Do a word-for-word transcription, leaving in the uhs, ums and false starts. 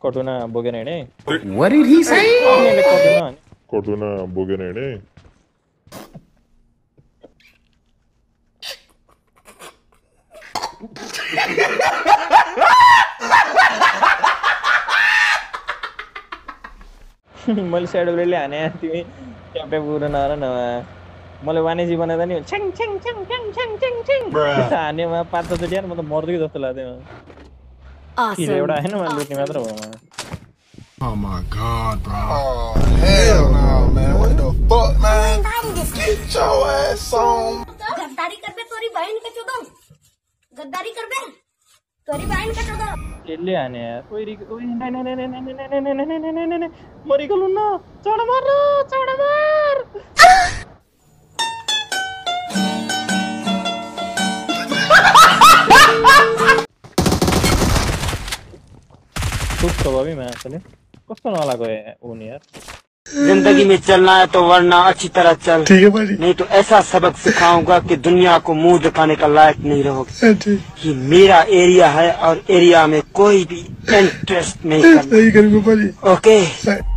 Cordona Boganene. What did he say? Cordona Boganene. मैले स्याडोले हाने तिमी ट्यापे पुरो नर न मैले वानेजी बनाउँदा नि छ्याङ छ्याङ छ्याङ छ्याङ छ्याङ छ्याङ छ्याङ हानेमा पाँच छ चोटि यार म त मर्दै जस्तो लाग्थ्यो Awesome. एउटा हैन मैले लुट्ने मात्र हो Oh my god, bro. Oh hell no, man. What the fuck, man? Get your ass on. गद्दारी कर बे तोरी बहन के चोदो गद्दारी कर बे तोरी बहन के चोदो केले हाने यार ओइ ओइ नै नै नै नै नै नै नै नै नै नै नै मरि गलु न चढ मार चढ मार तो अभी मैं चले कस्तो नलागो उ नि यार जिंदगी में चलना है तो वरना अच्छी तरह चल ठीक है भाई नहीं तो ऐसा सबक सिखाऊंगा कि दुनिया को मुंह दिखाने का लायक नहीं रहोगे कि मेरा एरिया है और एरिया में कोई भी इंटरेस्ट नहीं करना सही करूंगा भाई ओके